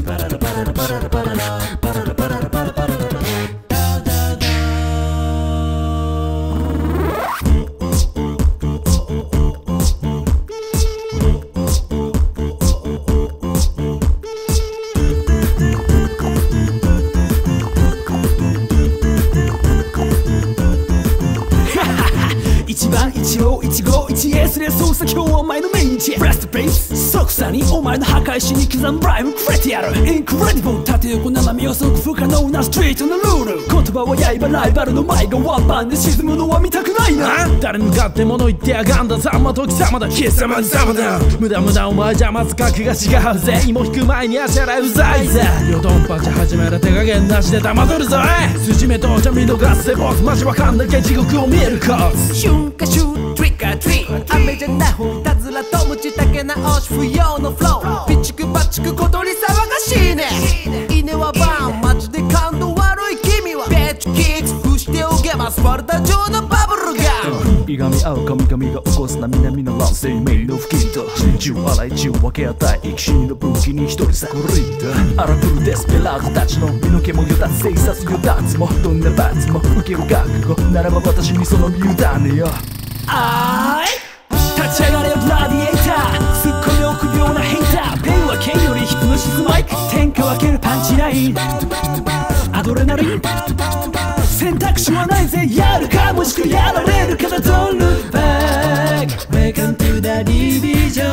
15151S で操作今日はお前のメインチェフラストベース即座にお前の破壊しに刻むライブくれてやるインクレディブル縦横斜め予測不可能なストリートのルール言葉は刃ライバルの前がワンパンで沈むのは見たくないな誰に向かって物言ってやがんだざんまと貴様だ貴様にざまだ無駄無駄お前じゃまず格が違うぜ芋引く前に足洗いうざいぜよどんぱち始める手加減なしで黙っとるぞ筋目とじゃ見逃せボスマジわかんなきゃ地獄を見えるか春夏秋トリックアトリート雨じゃない方いたずらとムチたけ直し不要のフローピチクパチク小鳥騒がしいね稲はバンマジで感度悪い君はベッチキックス伏しておけばスパルタ上のバブルガいがみ合う神々が起こすな南の乱世名の付近と真珠洗い中分け与え生き死にの武器に一人さこりんだ荒ぶるデスペラードたちの身の毛もよだつ生殺よだつもどんな罰も受ける覚悟ならば私にその身委ねよあーい立ち上がれよグラディエーターツッコミ臆病なヘイターペンは剣よりヒプノシスマイク天下分けるパンチラインアドレナリン選択肢はないぜやるかもしくはやられるから Don't look back Welcome to the division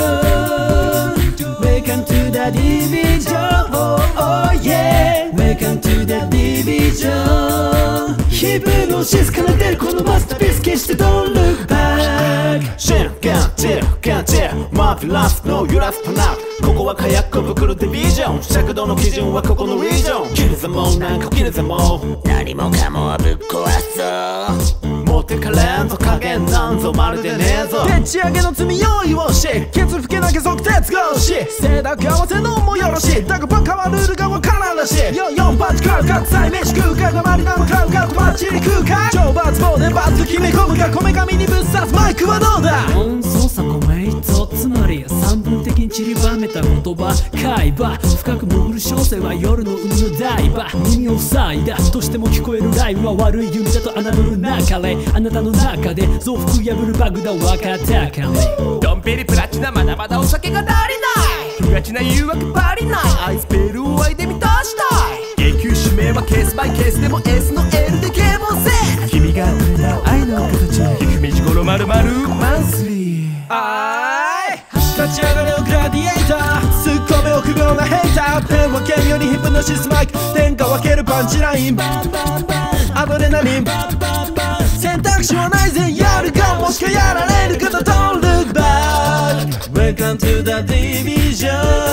Welcome to the division Oh, oh yeah Welcome to the division ヒプノシスから出るこのマスターピース決して Don't look back シェンガンチェガンチェマフィラスの揺らすパナここは火薬袋ディビジョン尺度の基準はここのリージョン切るぜもうなんか切るぜもう何もかもはぶっ壊そう持ってかれんぞ加減なんぞまるでねえぞでっち上げの罪用意をしケツ吹けなきゃ即鉄合し性格合わせのもよろしいだがバカはルールがわからんらしい4パンチ食らうか臭い飯食うか黙りなも買うかとバッチリ食うか超罰棒でバッと決め込むかこめかみにぶっ刺すマイクはどうだ音操作コメイトつまり散文的に散りばめた言葉海馬深く潜る小生は夜の海の台場耳を塞いだとしても聞こえるライブは悪い夢だと侮るなかれあなたの中で増幅破るバグだ分かったかねドンペリプラチナまだまだお酒が足りない不ガチな誘惑パリないアイスペルを愛で満たしたい永久指名はケースバイケースでも S の L で啓蒙せ君がくれた愛の形ひくみじころまるまるマンスリーあーい立ち上がれよグラディエーターツッコミ臆病なヘイターペンは剣よりヒプノシスマイク天下分けるパンチラインアドレナリン選択肢はないぜやるかもしくはやられるかと Don't look back Welcome to the division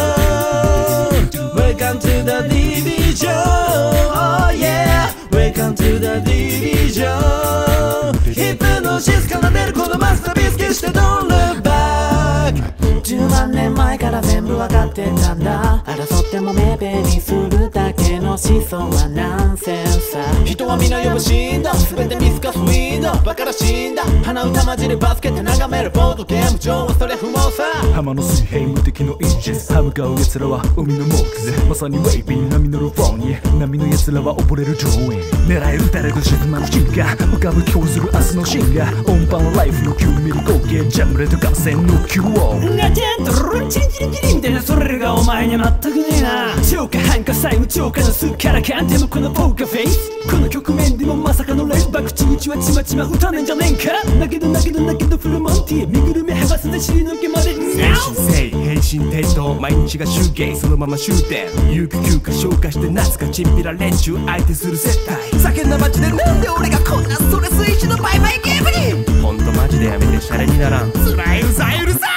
Welcome to the division Oh yeah Welcome to the division ヒプノシスから出るこのマスターピース決して Don't look back 10万年前から全部わかってたんだ争っても目ペにするだけの思想はナンセンスさ人は皆呼ぶ死んだ全て見透かすウィンドバカら死んだ鼻歌混じりバスケット眺めるボードゲーム上はそれ不毛さ浜の水平無敵のインジェス歯向かう奴らは海のモークゼまさにウェイビー波乗るフォンに波の奴らは溺れる上演狙える誰と沈まぬ瞬間浮かぶ今日する明日のシンガー音版はライフの9ミリ合計ジャムレと合戦の QO ガチャンとルンチリチリチリみたいなそれがお前には全くねえな超過半過債務超過のすっからかんでもこのポーカーフェイスこの局面でもまさかのレイバックチンチはちまちま打たねんじゃねんかだけどフルモンティ身ぐるみ剥がすで尻の毛まで精神性変身テスト毎日が集計そのまま終点有給休暇消化して夏かチンピラ連中相手する接待叫んだ街でなんで俺がこんなストレス一のバイバイゲームにほんとマジでやめてシャレにならんつらいうるさいうるさい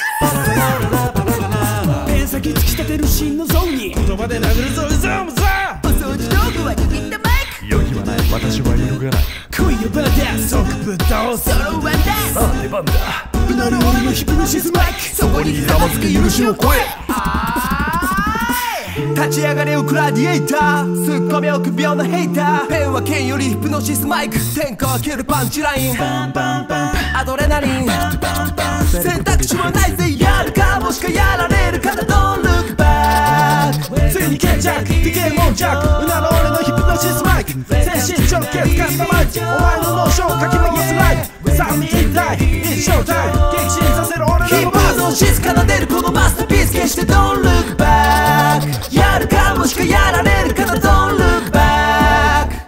ペン先突き立てる真のゾーンに言葉で殴るぞうざむざお掃除道具は握ったマイ余儀はない私は揺るがない来いよバーダス即ぶっ倒すクソローワンダンスさあ出番だうなる俺のヒプノシスマイクそこにひざまずく許しを超え立ち上がれよグラディエーターツッコミ臆病なヘイターペンは剣よりヒプノシスマイク天下分けるパンチラインアドレナリン選択肢はないぜやるかもしくはやられるから Don't look back ゲームジャックうなの俺のヒプノシスマイク全身直結カスタマイズお前の脳症かき回すライフ三位一体一生タイム激震させる俺ヒップらのバーホップの静かな出るこのマスターピース決して Don't look back やるかもしくはやられるから Don't look back。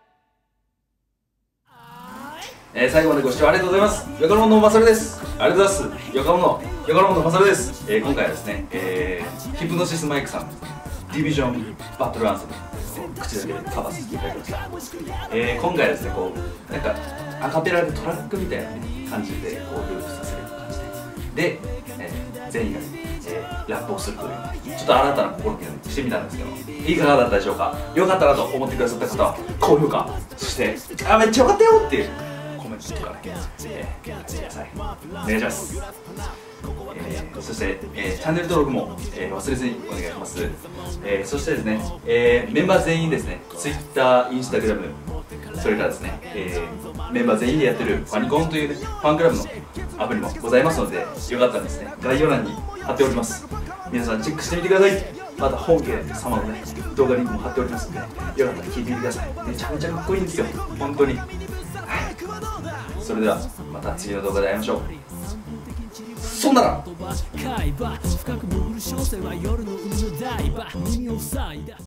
最後までご視聴ありがとうございます。ヨカロンのマサルです。ありがとうございます。ヨカロンのマサルです。今回はですね、ヒプノシスマイクさんディビジョンバトルアンセム口だけでカバーさせていただきました。今回はですね、こうなんかアカペラでトラックみたいな感じでこうループさせる感じで、全員が、ラップをするというちょっと新たな試みをしてみたんですけど、いかがだったでしょうか。よかったなと思ってくださった方は高評価、そしてめっちゃよかったよっていうコメントとかね、書いてください。お願いします。そして、チャンネル登録も、忘れずにお願いします。そしてですね、メンバー全員ですね、Twitter、Instagram、それからですね、メンバー全員でやってるファニコンという、ね、ファンクラブのアプリもございますので、よかったらですね、概要欄に貼っております。皆さんチェックしてみてください。また本家様のね、動画リンクも貼っておりますので、よかったら聞いてみてください。めちゃめちゃかっこいいんですよ、本当に。はい、それではまた次の動画で会いましょう。そんなら深く潜る小生は夜の海のダイバー耳を塞いだ